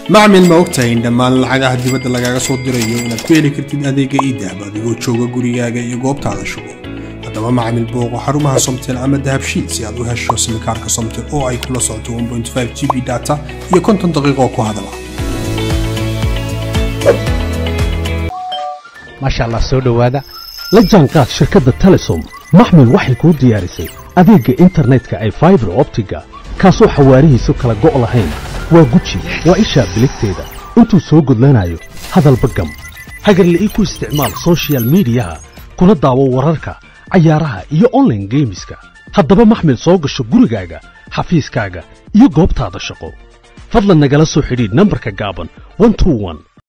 macmiil ma ogtahay in dhammaan lacagaha dibadda lagaaga soo dirayo inaad ku heli kartid adeega e-dahab adigoo jooga gurigaaga iyo goobtaada shugo. haddaba macmiil booqo xarumaha Somtel ama dahabshiil si aad u hesho simikaarka Somtel oo ay kula socoto 1.5 GB data iyo 50 daqiiqo ku hadala. maasha Allah soo dhawaada la jaanqaad shirkadda Telesom macmiil waxay ku diyaarisay adeega internetka ay fiber optiga kaasoo xawaarihiisu kala go' lahayn waa guji waa isha biligteeda intuu soo gudlanayo hadalba gam hagarlii ku isticmaal social media kuna daawo wararka ciyaaraha iyo online gameska haddaba maxmil soo gasho gurigaaga xafiiskaaga iyo goobtaada shaqo fadlan nagala soo xidhiidh nambarka gaaban 121